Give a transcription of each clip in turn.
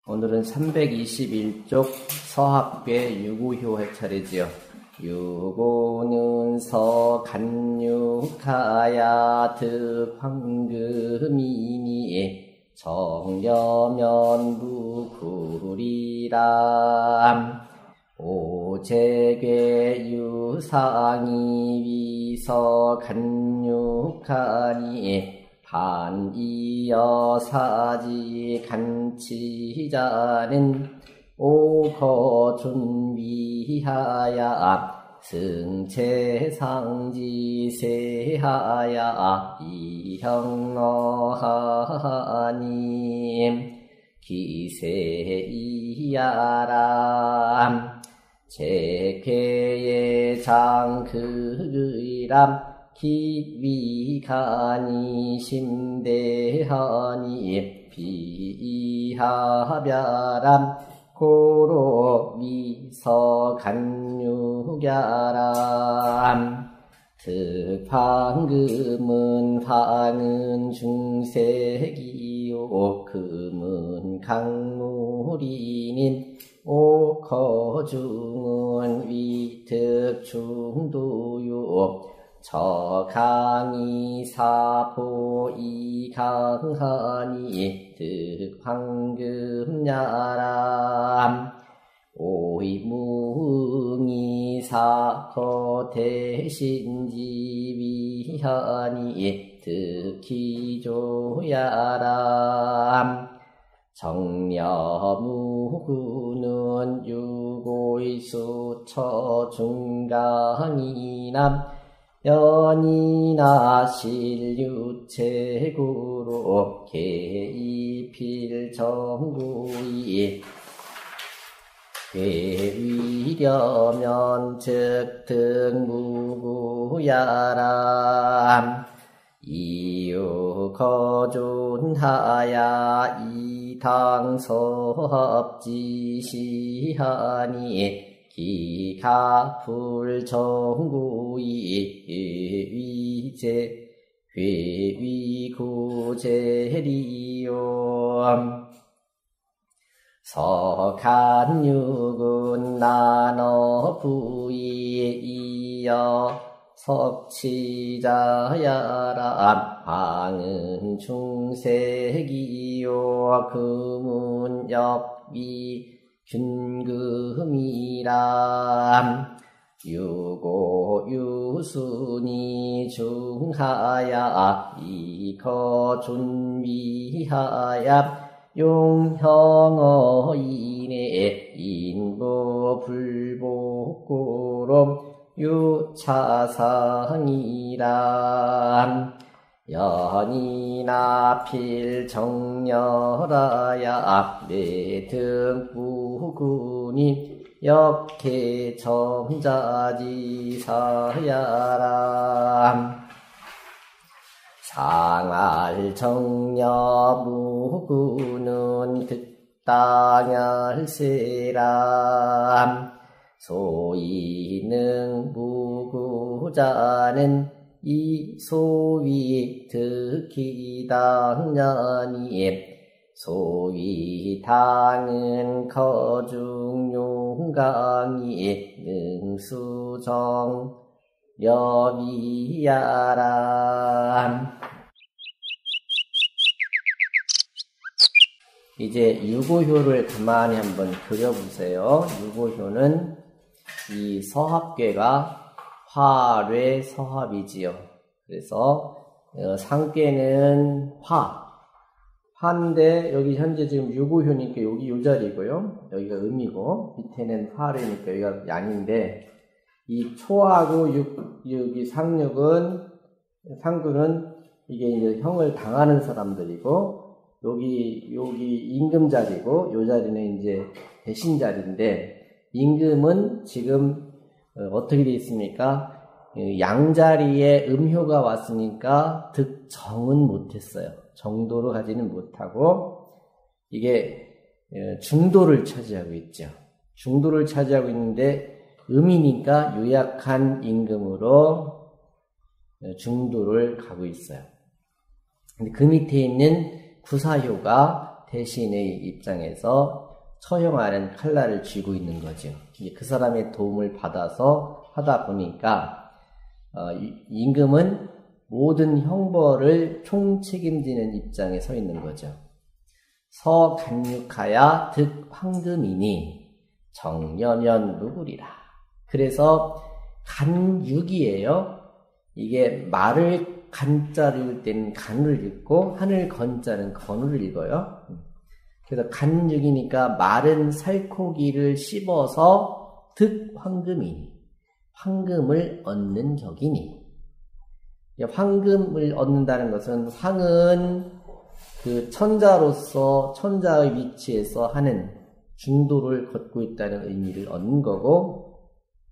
오늘은 321쪽 서합괴 유구효 할 차례지요. 유고는 서간육하야 득황금이니 정려면부구리람 오제괴 유상이 위서간육하니 반이여사지 간치자는 오거준비하야 승체상지세하야 이형어하님 기세이야람 제쾌의 장극의람 기위가니 심대하니 비하별람 고로 미서간육야람 득황금은 황은 중색이요 금은 강물이닌 오거중은 위특중도요 저강이 사포이 강하니 득황금야람 오이무응이 사거 대신지위하니 득기조야람 정려무구는 유고이수 처중강이남 연이나 실유체구로 개입필정구이 괴위려면 즉등무구야람 이유거존하야 이당서합지시하니 기가불정구이 회위구제리요 서간육은 나눠부이이여 석치자야람 황은 중색이요 금은 역비 균금이람 유고 유순이 중하야 이거준비하야 용형어이네 인부불복구롬 유차상이람 연이나 필정렬하야 매등부군이 역해점자지사야람 상알정려무구는 득당열세람 소이능 무구자는 이소위 득기당년이 소위당은 거중용강이 능수정 여비야람 이제 유고효를 가만히 한번 그려보세요. 유고효는 이 서합괴가 화뢰 서합이지요. 그래서 상괴는 화인데 여기 현재 지금 유고효니까 여기 요 자리고요. 여기가 음이고 밑에는 화뢰니까 여기가 양인데 이 초하고 여기 상근은 이게 이제 형을 당하는 사람들이고 여기 임금 자리고 요 자리는 이제 대신 자리인데 임금은 지금 어떻게 되어 있습니까? 양자리에 음효가 왔으니까 득정은 못했어요. 정도로 가지는 못하고 이게 중도를 차지하고 있죠. 중도를 차지하고 있는데 음이니까 유약한 임금으로 중도를 가고 있어요. 근데 그 밑에 있는 구사효가 대신의 입장에서 처형하는 칼날을 쥐고 있는 거죠. 그 사람의 도움을 받아서 하다 보니까 임금은 모든 형벌을 총책임지는 입장에 서 있는 거죠. 서간육하야 득 황금이니 정려면 누구리라. 그래서 간육이에요. 이게 말을 간자를 읽을 때는 간을 읽고 하늘 건자는 건을 읽어요. 그래서 간육이니까 마른 살코기를 씹어서 득 황금이니 황금을 얻는 격이니. 황금을 얻는다는 것은 황은 그 천자로서 천자의 위치에서 하는 중도를 걷고 있다는 의미를 얻는 거고,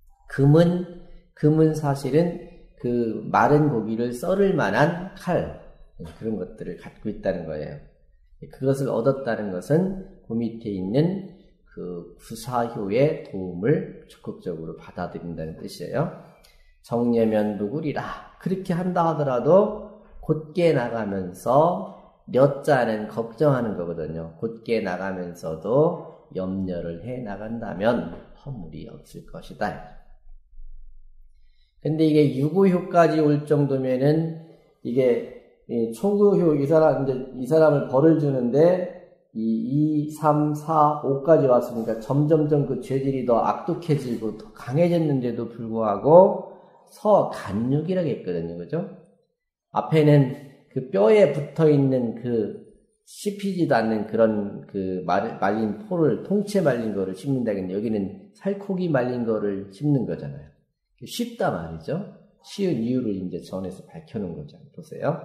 금은 사실은 그 마른 고기를 썰을 만한 칼, 그런 것들을 갖고 있다는 거예요. 그것을 얻었다는 것은 그 밑에 있는 그 구사효의 도움을 적극적으로 받아들인다는 뜻이에요. 정려면 누구리라. 그렇게 한다 하더라도 곧게 나가면서 려자는 걱정하는 거거든요. 곧게 나가면서도 염려를 해 나간다면 허물이 없을 것이다. 근데 이게 유구효까지 올 정도면은 이게 초구효 이 사람을 벌을 주는데 2, 3, 4, 5까지 왔으니까 점점점 그 죄질이 더 악독해지고 더 강해졌는데도 불구하고 서간육이라고 했거든요. 그죠? 앞에는 그 뼈에 붙어 있는 그 씹히지도 않는 그런 그 말린 포를 통째 말린 거를 씹는다 했는데 여기는 살코기 말린 거를 씹는 거잖아요. 쉽다 말이죠. 쉬운 이유를 이제 전에서 밝혀놓은 거죠. 보세요.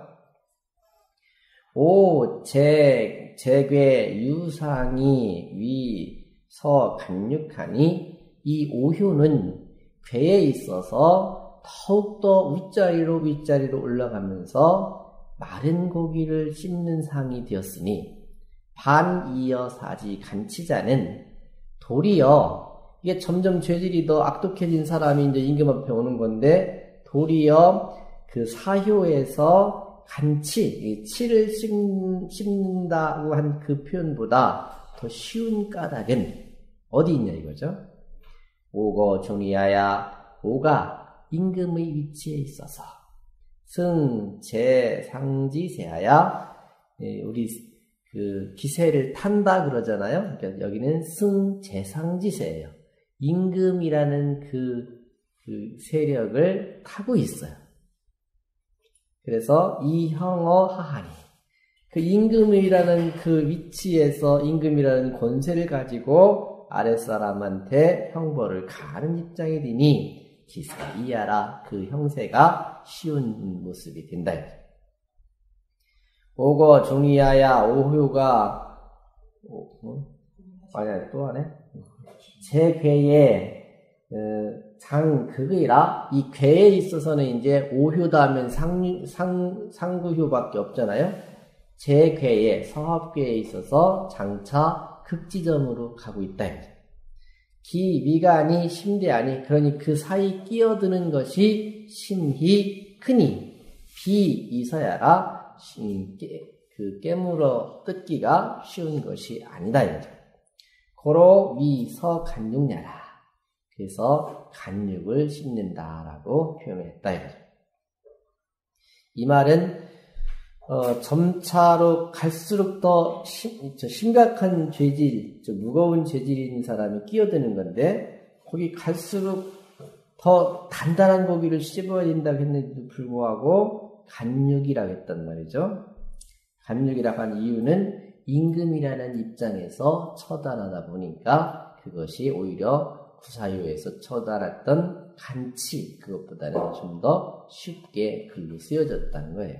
제괴 유상이 위 서간육하니 이 오효는 괴에 있어서 더욱더 윗자리로 올라가면서 마른 고기를 씹는 상이 되었으니 반이여 사지 간치자는 도리어 이게 점점 죄질이 더 악독해진 사람이 이제 임금 앞에 오는 건데 도리어 그 사효에서 간치, 치를 씹는다고 한 그 표현보다 더 쉬운 까닭은 어디 있냐 이거죠. 오거 종이하야 오가 임금의 위치에 있어서 승, 제, 상지세하야 우리 그 기세를 탄다 그러잖아요. 그러니까 여기는 승, 제, 상지세예요. 임금이라는 그 세력을 타고 있어요. 그래서 이형어 하하니 그 임금이라는 그 위치에서 임금이라는 권세를 가지고 아랫사람한테 형벌을 가하는 입장이 되니 기사 이하라 그 형세가 쉬운 모습이 된다. 오거 종이하야 오효가 아니야 또 하네. 제 괴에 장극이라 이 괴에 있어서는 이제 오효다 하면 상구효밖에 없잖아요. 제 괴에 서합괴에 있어서 장차 극지점으로 가고 있다. 기 미간이 심대하니 그러니 그 사이 끼어드는 것이 심히 크니 비 이서야라 그 깨물어 뜯기가 쉬운 것이 아니다. 고로 위서 간육냐라. 그래서 간육을 씹는다라고 표현했다. 이 말은 점차로 갈수록 더 심각한 죄질, 무거운 죄질인 사람이 끼어드는 건데 거기 갈수록 더 단단한 고기를 씹어야 된다고 했는데도 불구하고 간육이라고 했단 말이죠. 간육이라고 한 이유는 임금이라는 입장에서 처단하다 보니까 그것이 오히려 구사효에서 처단했던 간치 그것보다는 좀 더 쉽게 글로 쓰여졌다는 거예요.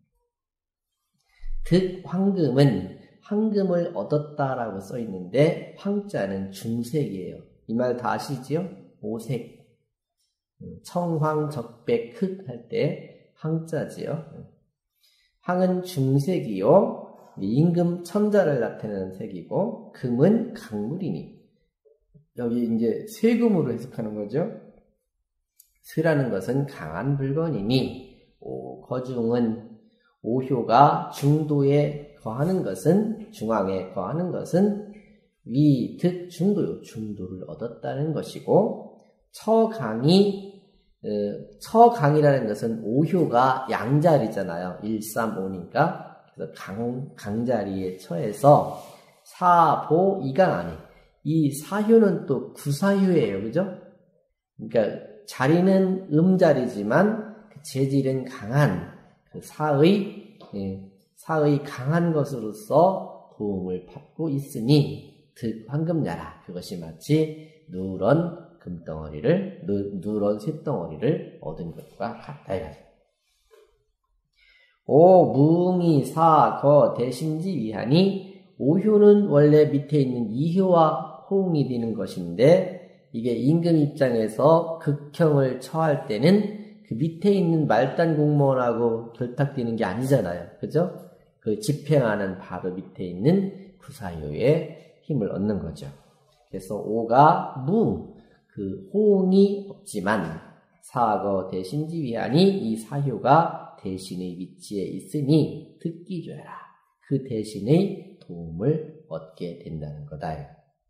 득 황금은 황금을 얻었다라고 써 있는데 황자는 중색이에요. 이 말 다 아시지요? 오색 청황 적백 흑 할 때 황자지요. 황은 중색이요. 임금 천자를 나타내는 색이고 금은 강물이니 여기 이제 쇠금으로 해석하는 거죠. 쇠라는 것은 강한 물건이니 거중은 오효가 중도에 거하는 것은 중앙에 거하는 것은 위, 득, 중도요. 중도를 얻었다는 것이고 처강이라는 것은 오효가 양자리잖아요. 1, 3, 5니까 그래서 강자리에 처해서 사보 이강하니 이 사효는 또 구사효예요. 그죠? 그러니까 자리는 음자리지만 그 재질은 강한 그 사의 강한 것으로서 도움을 받고 있으니 득 황금야라. 그것이 마치 누런 쇳덩어리를 얻은 것과 같다. 오 무응이 사거 대심지 위하니 오효는 원래 밑에 있는 이효와 호응이 되는 것인데 이게 임금 입장에서 극형을 처할 때는 그 밑에 있는 말단 공무원하고 결탁되는 게 아니잖아요. 그죠? 그 집행하는 바로 밑에 있는 구사효에 힘을 얻는 거죠. 그래서 오가 그 호응이 없지만 사거 대신지 위하니 이 사효가 대신의 위치에 있으니 듣기 줘라. 그 대신의 도움을 얻게 된다는 거다.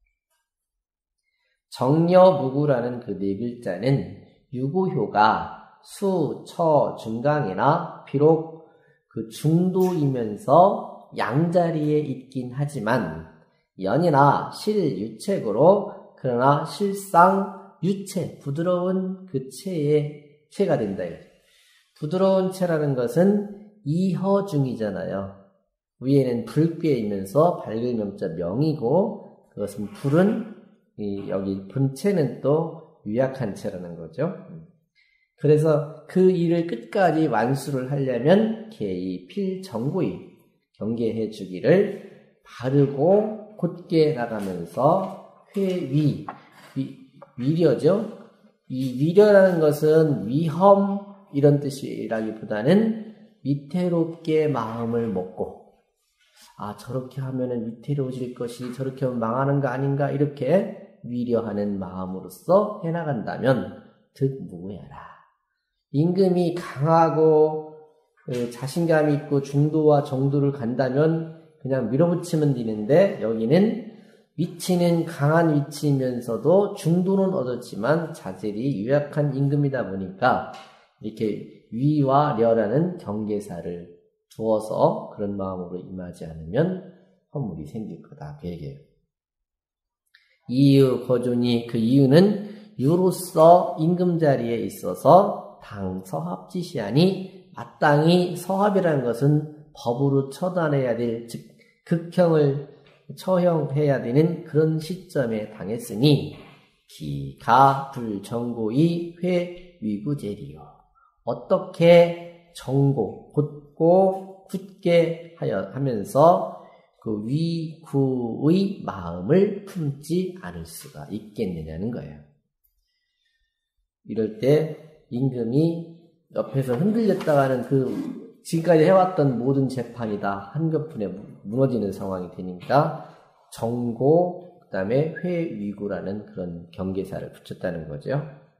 정여무구라는 그 네 글자는 유고효가 수, 처, 중강이나 비록 그 중도이면서 양자리에 있긴 하지만 연이나 실, 유책으로 그러나 실상 유체, 부드러운 그 체가 된다. 부드러운 체라는 것은 이허중이잖아요. 위에는 불괴이면서 밝을 명자 명이고 그것은 불은 여기 분체는 또 유약한 체라는 거죠. 그래서 그 일을 끝까지 완수를 하려면 개의 필정고의 경계해 주기를 바르고 곧게 나가면서 위려죠. 이 위려라는 것은 위험 이런 뜻이라기보다는 위태롭게 마음을 먹고 저렇게 하면은 위태로워질 것이 저렇게 하면 망하는 거 아닌가 이렇게 위려하는 마음으로써 해나간다면 득무구야라. 임금이 강하고 자신감 있고 중도와 정도를 간다면 그냥 밀어붙이면 되는데 여기는 위치는 강한 위치이면서도 중도는 얻었지만 자질이 유약한 임금이다 보니까 이렇게 위와 려라는 경계사를 두어서 그런 마음으로 임하지 않으면 허물이 생길 거다. 그 얘기예요. 이유 거존이 그 이유는 유로서 임금 자리에 있어서 당서합지시하니 마땅히 서합이라는 것은 법으로 처단해야 될 즉 극형을 처형해야 되는 그런 시점에 당했으니 기가 불정고의 회위구제리요. 어떻게 정고 곧고 굳게 하면서 그 위구의 마음을 품지 않을 수가 있겠느냐는 거예요. 이럴 때 임금이 옆에서 흔들렸다가는 그 지금까지 해왔던 모든 재판이 다 한꺼번에 무너지는 상황이 되니까 정고 그 다음에 회위구라는 그런 경계사를 붙였다는 거죠.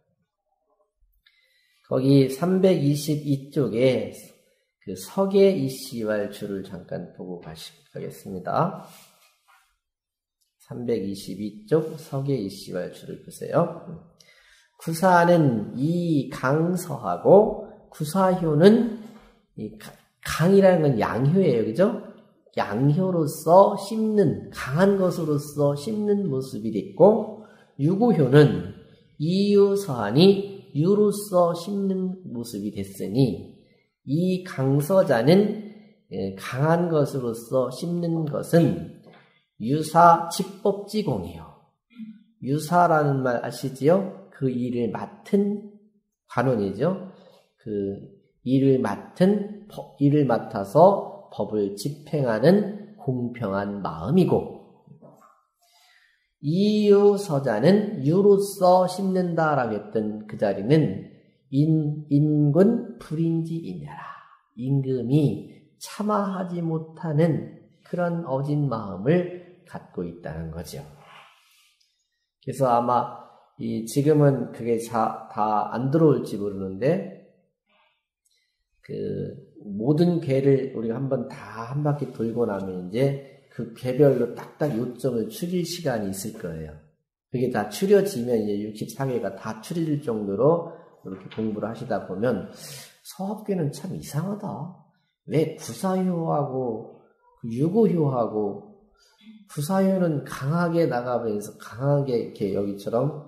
거기 322쪽에 그 석의 이시왈주를 잠깐 보고 가겠습니다. 322쪽 석의 이시왈주를 보세요. 구사는 이 강서하고 구사효는 이 강이라는 건 양효예요. 그죠? 양효로서 씹는 강한 것으로서 씹는 모습이 됐고 유고효는 이유서하니 유로서 씹는 모습이 됐으니 이 강서자는 강한 것으로서 씹는 것은 유사 집법지공이요. 유사라는 말 아시지요? 그 일을 맡은 관원이죠. 그 일을 맡아서 법을 집행하는 공평한 마음이고 이유서자는 유로서 씹는다라고 했던 그 자리는 인군 불인지이냐라. 임금이 참아하지 못하는 그런 어진 마음을 갖고 있다는 거죠. 그래서 아마 지금은 그게 다 안 들어올지 모르는데 그 모든 궤를 우리가 한번 다 한 바퀴 돌고 나면 이제 그 궤별로 딱딱 요점을 추릴 시간이 있을 거예요. 그게 다 추려지면 이제 64궤가 다 추릴 정도로 이렇게 공부를 하시다 보면 서합궤는 참 이상하다. 왜 구사효하고 유고효하고 구사효는 강하게 나가면서 강하게 이렇게 여기처럼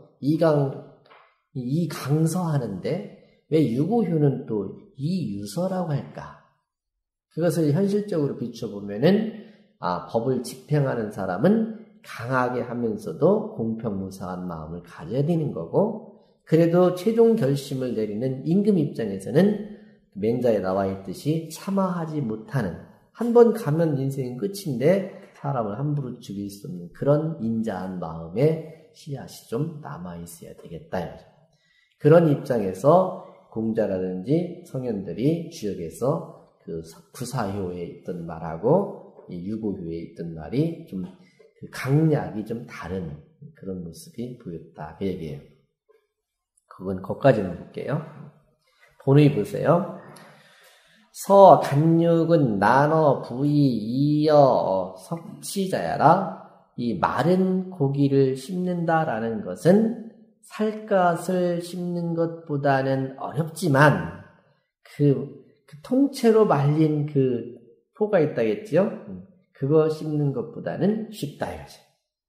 이강서하는데 왜 유고효는 또 이유서라고 할까? 그것을 현실적으로 비춰보면은 법을 집행하는 사람은 강하게 하면서도 공평무사한 마음을 가져야 되는 거고, 그래도 최종 결심을 내리는 임금 입장에서는 맹자에 나와 있듯이 참아하지 못하는, 한 번 가면 인생은 끝인데 사람을 함부로 죽일 수 없는 그런 인자한 마음의 씨앗이 좀 남아있어야 되겠다. 그런 입장에서 공자라든지 성현들이 주역에서 그 구사효에 있던 말하고 이 유고효에 있던 말이 좀 그 강약이 좀 다른 그런 모습이 보였다. 그 얘기예요. 그건 거기까지는 볼게요. 본의 보세요. 서 간육은 나눠 부이 이어 섭취자야라. 이 마른 고기를 씹는다라는 것은 살갗을 씹는 것보다는 어렵지만 그 통째로 말린 그 포가 있다겠죠? 그거 씹는 것보다는 쉽다 이거죠.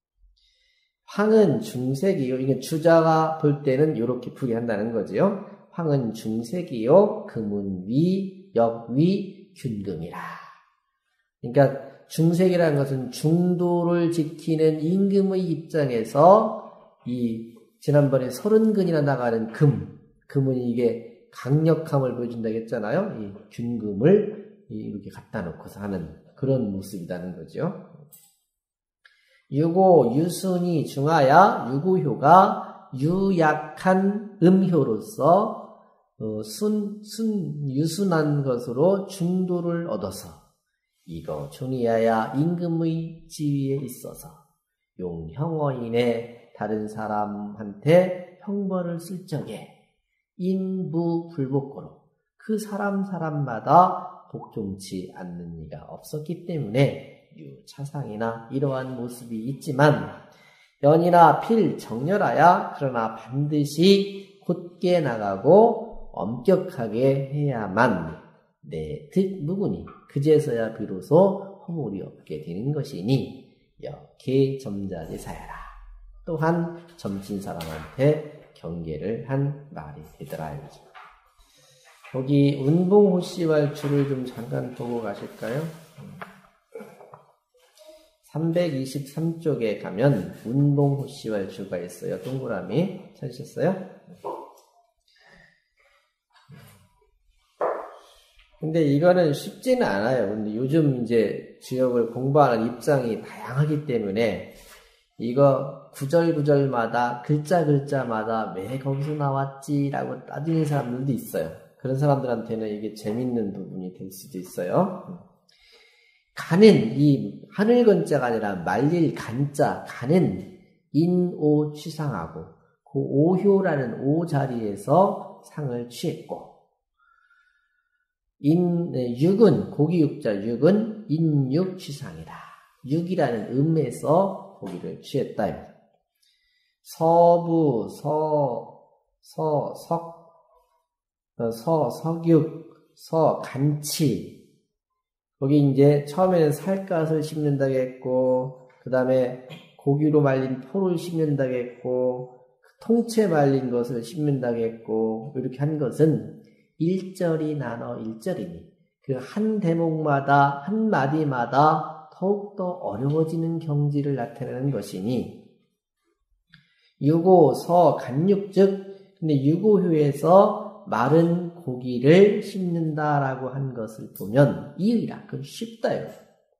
황은 중색이요. 이게 주자가 볼 때는 이렇게 풀이한다는 거죠. 황은 중색이요. 금은 위, 역위, 균금이라. 그러니까 중색이라는 것은 중도를 지키는 임금의 입장에서 이 지난번에 30근이나 나가는 금은 이게 강력함을 보여준다고 했잖아요. 이 균금을 이렇게 갖다 놓고서 하는 그런 모습이라는 거죠. 유고, 유순이 중하야 유고효가 유약한 음효로서 유순한 것으로 중도를 얻어서 이거 중이야야 임금의 지위에 있어서 용형어인의 다른 사람한테 형벌을 쓸 적에 인부불복고로 그 사람마다 복종치 않는 이가 없었기 때문에 유차상이나 이러한 모습이 있지만 연이나 필 정렬하야 그러나 반드시 곧게 나가고 엄격하게 해야만 내 득무구니 그제서야 비로소 허물이 없게 되는 것이니 역히 점자지사야라. 또한 점친 사람한테 경계를 한 말이 되더라. 거기 운봉호씨왈주를 좀 잠깐 보고 가실까요? 323쪽에 가면 운봉호씨왈주가 있어요. 동그라미 찾으셨어요? 근데 이거는 쉽지는 않아요. 근데 요즘 이제 주역을 공부하는 입장이 다양하기 때문에 이거 구절마다 글자마다 왜 거기서 나왔지라고 따지는 사람들도 있어요. 그런 사람들한테는 이게 재밌는 부분이 될 수도 있어요. 간은 이 하늘건자가 아니라 말릴 간자, 간은 인오 취상하고 그 오효라는 오 자리에서 상을 취했고 육은 고기육자 육은 인육 취상이다. 육이라는 음에서 고기를 취했다. 서부 석육 서간치 거기 이제 처음에는 살갗을 씹는다고 했고 그 다음에 고기로 말린 포를 씹는다고 했고 통째 말린 것을 씹는다고 했고 이렇게 한 것은 일절이 나눠 일절이니 그 한 대목마다 한 마디마다 더욱더 어려워지는 경지를 나타내는 것이니 유고 서 간육즉 근데 유고효에서 마른 고기를 씹는다라고 한 것을 보면 이의라 그건 쉽다요.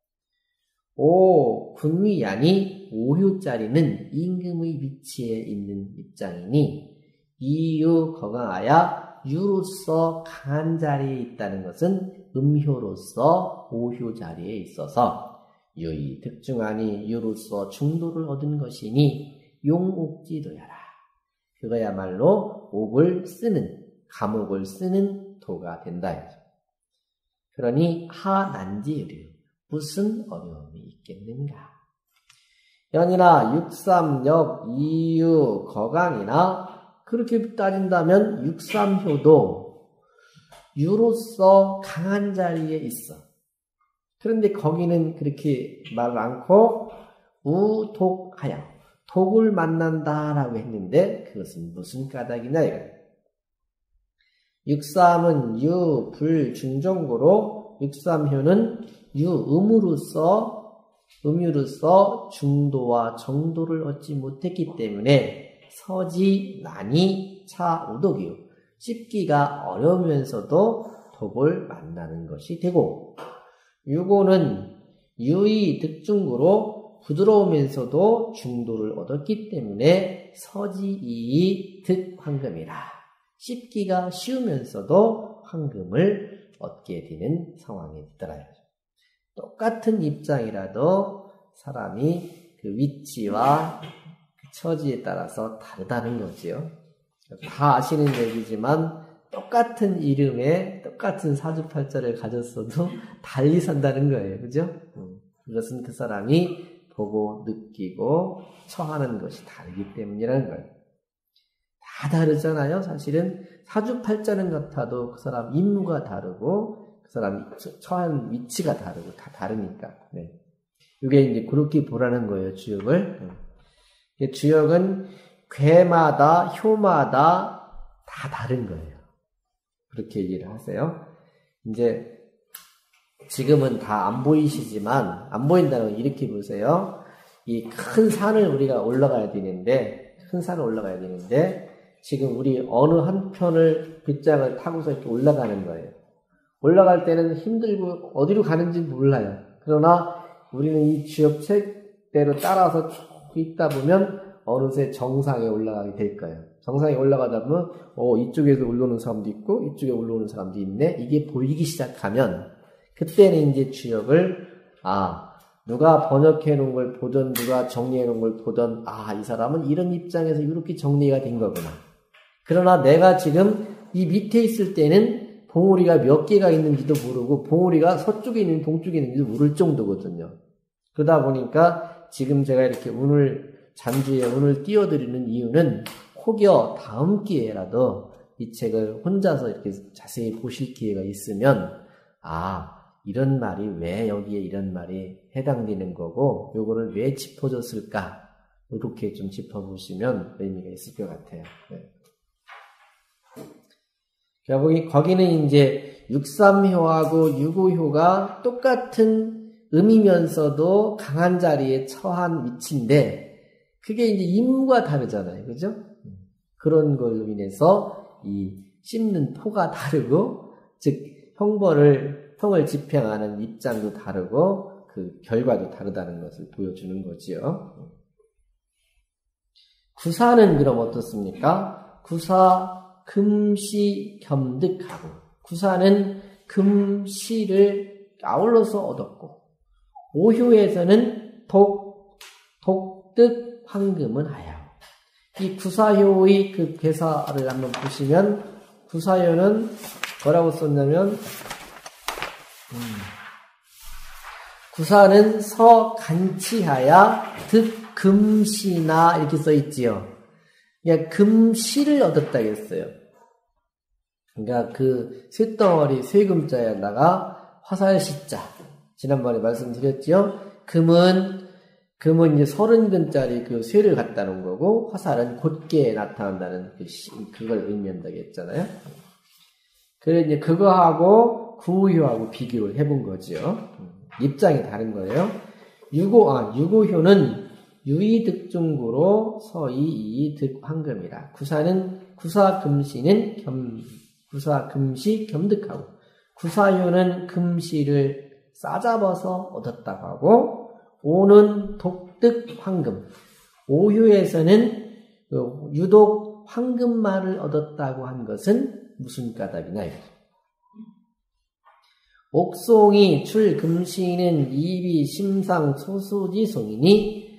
오 군위야니 오효자리는 임금의 위치에 있는 입장이니 이유 거강하야 유로서 강한 자리에 있다는 것은 음효로서 오효 자리에 있어서 유의 득중하니 유로서 중도를 얻은 것이니 용옥지도야라. 그거야말로 옥을 쓰는 감옥을 쓰는 도가 된다. 그러니 하난지의류 무슨 어려움이 있겠는가. 연이나 육삼역 이유 거강이나 그렇게 따진다면 육삼효도 유로서 강한 자리에 있어. 그런데 거기는 그렇게 말을 않고 우독하여 독을 만난다라고 했는데 그것은 무슨 까닭이냐 이거예요. 육삼은 유, 불, 중정고로 육삼효는 음유로서 중도와 정도를 얻지 못했기 때문에 서지, 난이, 차, 우독이요. 씹기가 어려우면서도 독을 만나는 것이 되고 유고는 유의 득중구로 부드러우면서도 중도를 얻었기 때문에 서지이의 득황금이라. 씹기가 쉬우면서도 황금을 얻게 되는 상황이 되더라. 똑같은 입장이라도 사람이 그 위치와 그 처지에 따라서 다르다는 거지요. 다 아시는 얘기지만 똑같은 이름에 똑같은 사주팔자를 가졌어도 달리 산다는 거예요. 그죠? 그것은 그 사람이 보고 느끼고 처하는 것이 다르기 때문이라는 거예요. 다 다르잖아요. 사실은 사주팔자는 같아도 그 사람 임무가 다르고 그 사람이 처한 위치가 다르고 다 다르니까. 네. 이게 이제 그렇게 보라는 거예요. 주역을. 주역은 괴마다 효마다 다 다른 거예요. 그렇게 얘기를 하세요. 이제 지금은 다 안 보이시지만 안 보인다는 건 이렇게 보세요. 이 큰 산을 우리가 올라가야 되는데 지금 우리 어느 한편을 빗장을 타고서 이렇게 올라가는 거예요. 올라갈 때는 힘들고 어디로 가는지 몰라요. 그러나 우리는 이 주역책대로 따라서 쭉 있다 보면 어느새 정상에 올라가게 될 거예요. 정상에 올라가다 보면 이쪽에서 올라오는 사람도 있고 이쪽에 올라오는 사람도 있네. 이게 보이기 시작하면 그때는 이제 주역을 누가 번역해 놓은 걸 보던 누가 정리해 놓은 걸 보던 이 사람은 이런 입장에서 이렇게 정리가 된 거구나. 그러나 내가 지금 이 밑에 있을 때는 봉우리가 몇 개가 있는지도 모르고 봉우리가 서쪽에 있는지 동쪽에 있는지도 모를 정도거든요. 그러다 보니까 지금 제가 이렇게 잔주에 운을 띄워드리는 이유는 혹여 다음 기회라도 이 책을 혼자서 이렇게 자세히 보실 기회가 있으면 이런 말이 왜 여기에 이런 말이 해당되는 거고 요거를 왜 짚어줬을까 이렇게 좀 짚어보시면 의미가 있을 것 같아요. 네. 거기는 이제 육삼효하고 유고효가 똑같은 음이면서도 강한 자리에 처한 위치인데 그게 이제 임무가 다르잖아요. 그죠? 그런 걸로 인해서 이 씹는 포가 다르고 즉 형을 집행하는 입장도 다르고 그 결과도 다르다는 것을 보여주는 거지요. 구사는 그럼 어떻습니까? 구사 금시 겸득하고 구사는 금시를 아울러서 얻었고 오효에서는 독득 황금은 하여. 이 구사효의 그 개사를 한번 보시면 구사효는 뭐라고 썼냐면 구사는 서간치하야 득금시나 이렇게 써있지요. 그러니까 금시를 얻었다 했어요. 그러니까 그 쇳덩어리 쇠금자에다가 화살시자 지난번에 말씀드렸지요. 금은 이제 30근짜리 그 쇠를 갖다 놓은 거고 화살은 곧게 나타난다는 그걸 의미한다고 했잖아요. 그래서 이제 그거하고 구효하고 비교를 해본 거죠. 입장이 다른 거예요. 유고효는 유의득중구로 서이이득 황금이라. 구사금시 겸득하고 구사효는 금시를 싸잡아서 얻었다고 하고 오는 독득 황금. 오효에서는 유독 황금말을 얻었다고 한 것은 무슨 까닭이냐 이거죠. 옥송이 출금시는 이비 심상 소수지송이니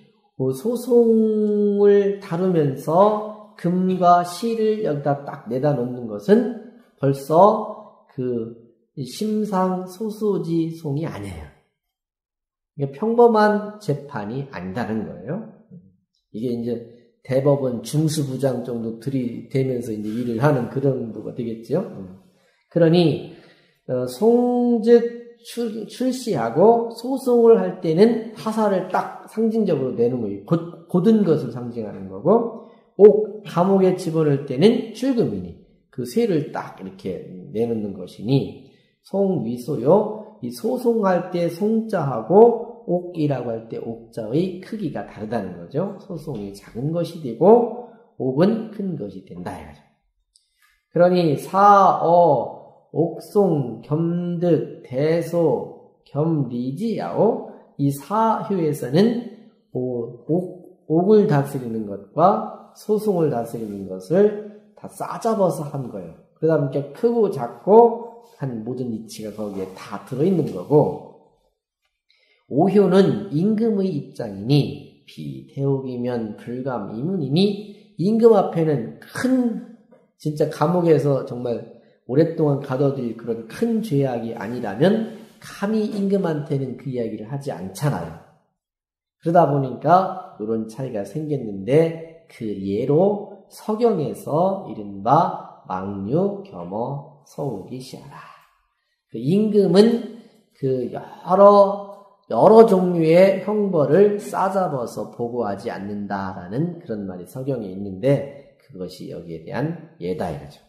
소송을 다루면서 금과 시를 여기다 딱 내다 놓는 것은 벌써 심상소수지송이 아니에요. 이게 평범한 재판이 아니다는 거예요. 이게 이제 대법원 중수부장 정도 들이대면서 이제 일을 하는 그런 거가 되겠죠. 그러니 송즉 출시하고 소송을 할 때는 화살을 딱 상징적으로 내는 거예요. 곧은 것을 상징하는 거고, 감옥에 집어넣을 때는 출금이니 그 쇠를 딱 이렇게 내놓는 것이니 송위소요. 이 소송할 때 송자하고 옥이라고 할 때 옥자의 크기가 다르다는 거죠. 소송이 작은 것이 되고 옥은 큰 것이 된다 이거죠. 그러니 사어 옥송, 겸득, 대소, 겸리지야오 이 사효에서는 옥을 다스리는 것과 소송을 다스리는 것을 다 싸잡아서 한 거예요. 그러다 보니까 크고 작고 한 모든 이치가 거기에 다 들어있는 거고, 오효는 임금의 입장이니 비대옥이면 불감 이문이니 임금 앞에는 큰 진짜 감옥에서 정말 오랫동안 가둬둘 그런 큰 죄악이 아니라면 감히 임금한테는 그 이야기를 하지 않잖아요. 그러다 보니까 이런 차이가 생겼는데 그 예로 서경에서 이른바 망류, 겸허, 서욱이 시하라. 그 임금은 그 여러 종류의 형벌을 싸잡아서 보고하지 않는다라는 그런 말이 서경에 있는데 그것이 여기에 대한 예다 이거죠.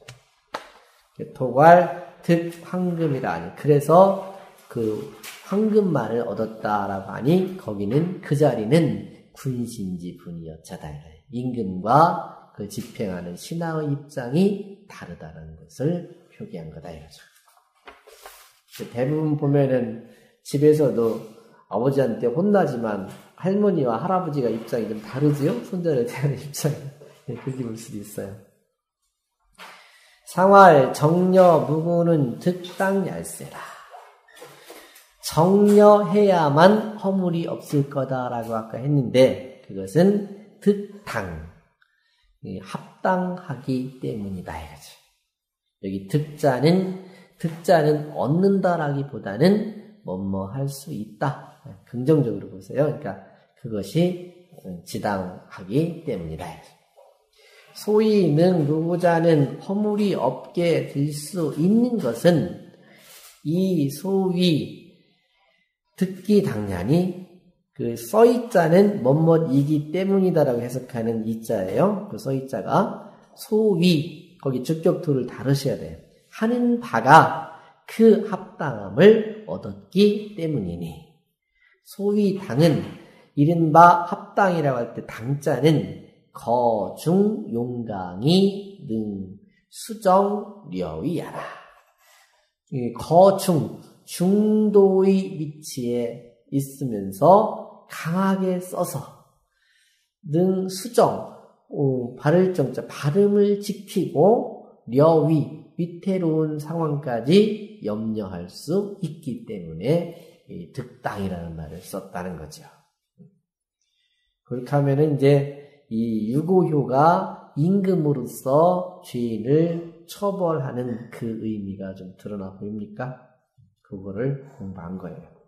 토괄, 득, 황금이라 하니 그래서 그 황금말을 얻었다라고 하니 거기는 그 자리는 군신지 분이여차다. 임금과 그 집행하는 신하의 입장이 다르다는 것을 표기한 거다 이거죠. 대부분 보면은 집에서도 아버지한테 혼나지만 할머니와 할아버지가 입장이 좀 다르지요? 손자를 대하는 입장이. 그렇게 볼 수도 있어요. 상활, 정려, 무구는 득당 얄세라. 정려해야만 허물이 없을 거다라고 아까 했는데 그것은 득당, 합당하기 때문이다 이거죠. 여기 득자는 얻는다라기보다는 뭐뭐 할 수 있다. 긍정적으로 보세요. 그러니까 그것이 지당하기 때문이다. 소위 누구자는 허물이 없게 될 수 있는 것은 이 소위 듣기 당연히 그 써이자는 뭐뭐이기 때문이다라고 해석하는 이자예요. 그 써이자가 소위 거기 적격투를 다루셔야 돼요. 하는 바가 그 합당함을 얻었기 때문이니 소위 당은 이른바 합당이라고 할 때 당자는 거중 용강이 능 수정 려위하라. 거중 중도의 위치에 있으면서 강하게 써서 능 수정 바를 정자 발음을 지키고 려위 위태로운 상황까지 염려할 수 있기 때문에 득당이라는 말을 썼다는 거죠. 그렇게 하면은 이제 이 유고효가 임금으로서 죄인을 처벌하는 그 의미가 좀 드러나 보입니까? 그거를 공부한 거예요.